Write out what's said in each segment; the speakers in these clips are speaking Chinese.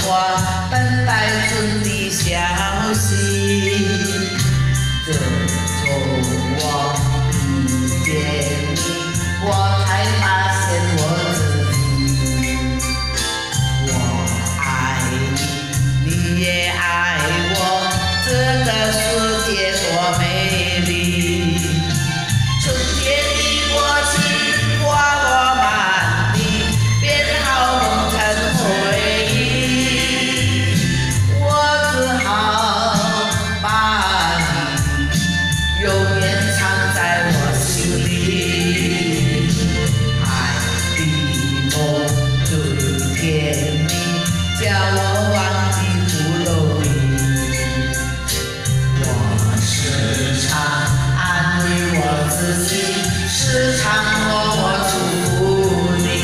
我等待准的消息。自从我遇见你，我才发现我自己。我爱你，你也爱我，这个世界多美丽。春天的过期，花落满地，变好梦成回忆。我只好把你永远藏在我心里。爱的梦最甜蜜，叫我忘记不容易。我时常安慰我自己，时常默默祝福你。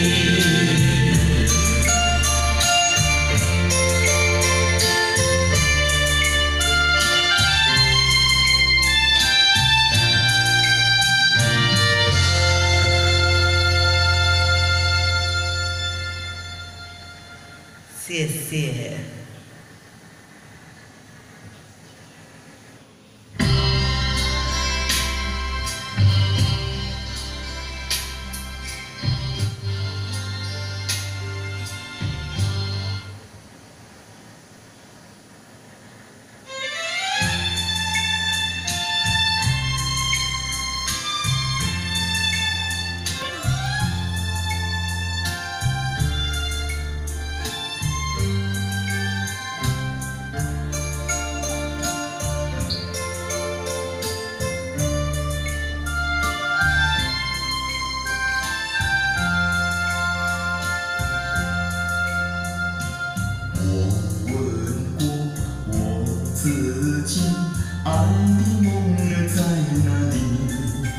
谢谢。 自己爱的梦人在哪里？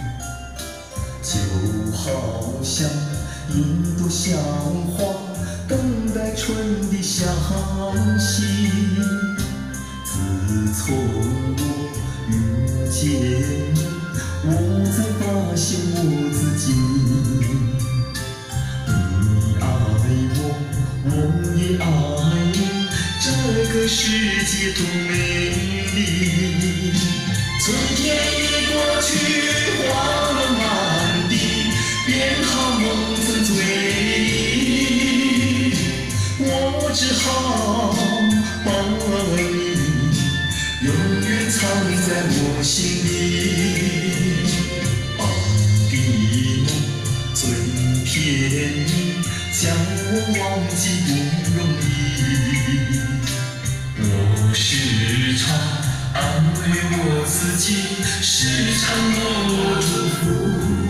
就好像一朵小花等待春的消息。自从我遇见你，我才发现我自己。你爱我，我也爱你。这个世界多美丽，春天已过去，花落满地，变好梦成追忆。我只好把你永远藏在我心里。爱的梦最甜蜜，叫我忘记不容易。我时常安慰我自己，时常默默祝福。